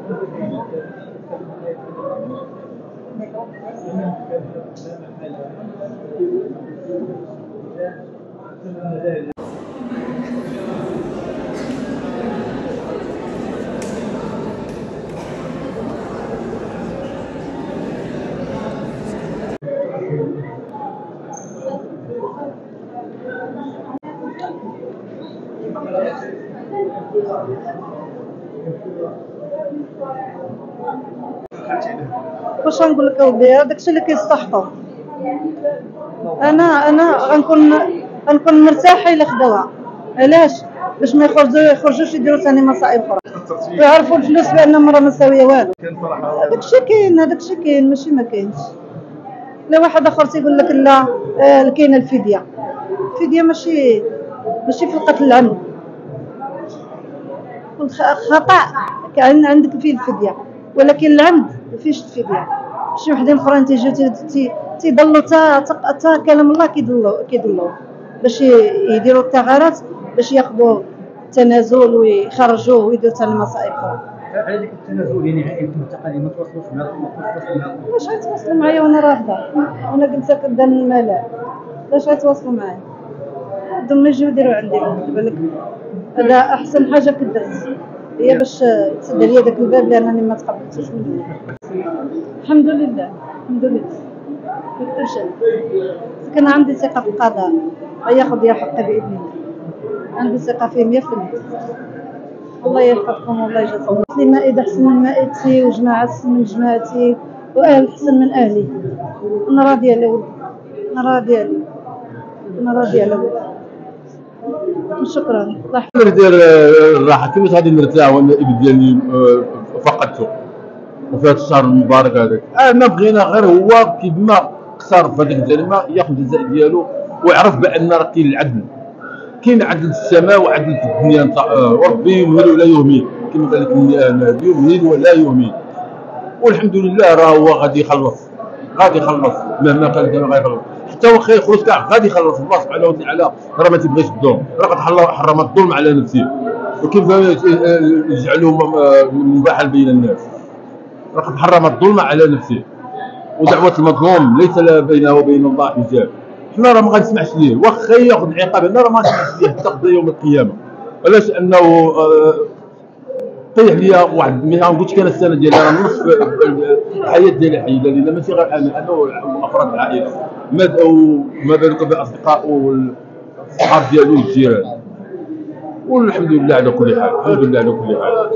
واش غنقول لك اودي، داكشي اللي كيستحقوا. انا غنكون مرتاحه الا خداوها. علاش؟ باش ما يخرجوش يديروا ثاني مصائب اخرى ويعرفوا الفلوس بانهم راه ما ساويه والو. داكشي كاين ماشي ما كاينش. لا واحد اخر تيقول لك لا كاينه الفديه ماشي في القتل العمد. خطا كان عندك فيه الفديه، ولكن العمد ما فيش الفديه. شي وحدين اخرين تيجيو تيضلوا تا كلام الله كيضلوا باش يديروا الثغرات باش ياخذوا التنازل ويخرجوه ويديروا ثاني مصائب اخرى. على ديك التنازل يعني عائله المعتقلين ما تواصلوش معاكم؟ واش غيتواصلوا معايا وانا رافضه؟ وانا قلت لك قدام الملأ باش غيتواصلوا معايا؟ بدهم يجيو يديروا عندي. بالك هذا احسن حاجه كدرت هي باش تسد عليا داك الباب لانني ما تقبلتوش من الاول. الحمد لله بكل شيء. كان عندي ثقه في القضاء وياخذ يا حقي باذن الله. عندي ثقه فيه 100%. الله يحفظكم والله يجزاكم. مائده احسن من مائدتي وجماعه احسن من جماعتي واهل احسن من اهلي. انا راضيه على ولدي، انا راضيه على ولدي. شكرا. الله يحفظك. ديال الراحه كيفاش غادي نرتاح وانا الابن ديالي فقدته وفي هذا الشهر المبارك هذاك. انا بغينا غير هو كيما خسر في هذيك الجريمه ياخذ الجزاء ديالو ويعرف بان راه كاين العدل. كاين عدل في السماء وعدل في الدنيا، وربي يمهل ولا يهمل كما قال لك النبي، يمهل ولا يهمل. والحمد لله راه هو غادي يخلص مهما كان دابا غيخلص. حتى واخا يخرج كاع غادي يخلص. الله سبحانه وتعالى راه ما تيبغيش الظلم، راه قد حرم الظلم على نفسه وكيف يجعلوه مباحا بين الناس. راه قد حرم الظلم على نفسه، ودعوة المظلوم ليس بينه وبين الله حجاب. حنا راه ما غنسمعش ليه واخا ياخذ العقاب، انا راه ما غنسمعش ليه حتى قضى يوم القيامه. علاش؟ انه طيح ليا واحد ما نقولش كان السنه ديالي راه نصف الحياه ديالي حيده لينا، ماشي غير انا وافراد العائله، ما بالك باصدقائه والصحاب ديالو والجيران. والحمد لله على كل حال، الحمد لله على كل حال.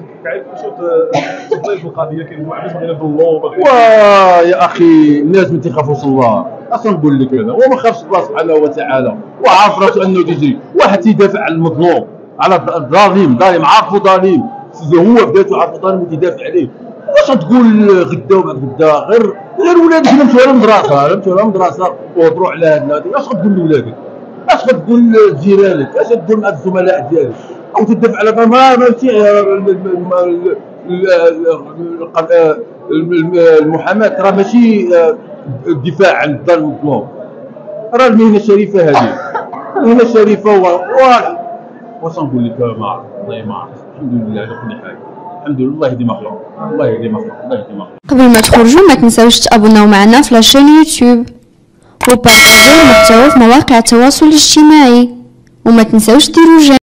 تضيف القضيه كاين واحد باش بغينا نضلوا يا اخي الناس ما تيخافوش الله. اصلا نقول لك انا هو ما خافش الله سبحانه وتعالى وعارف راسو انه تجري. واحد تيدافع على المظلوم، على الظالم عارفو ظالم، هو بداتو عارفو ظالم وتيدافع عليه. واش تقول غدا وبعد غدا؟ غير ولادك مشاو للمدرسه وهضروا على هذا. اش غتقول لولادك؟ اش غتقول لجيرانك؟ اش غتقول مع الزملاء ديالك؟ او تدافع على ماشي المحاماه، راه ماشي الدفاع عن الظالم والمظلوم. راه المهنه الشريفه هذه، المهنه الشريفه. واش نقول لك؟ ما عرفت والله ما عرفت. الحمد لله على كل حال، الحمد لله. الله يهدي مخلوق. قبل ما تخرجوا ما تنساوش تابوناو معنا في لاشين يوتيوب وبارطاجيو المحتوى في مواقع التواصل الاجتماعي، وما تنساوش ديروا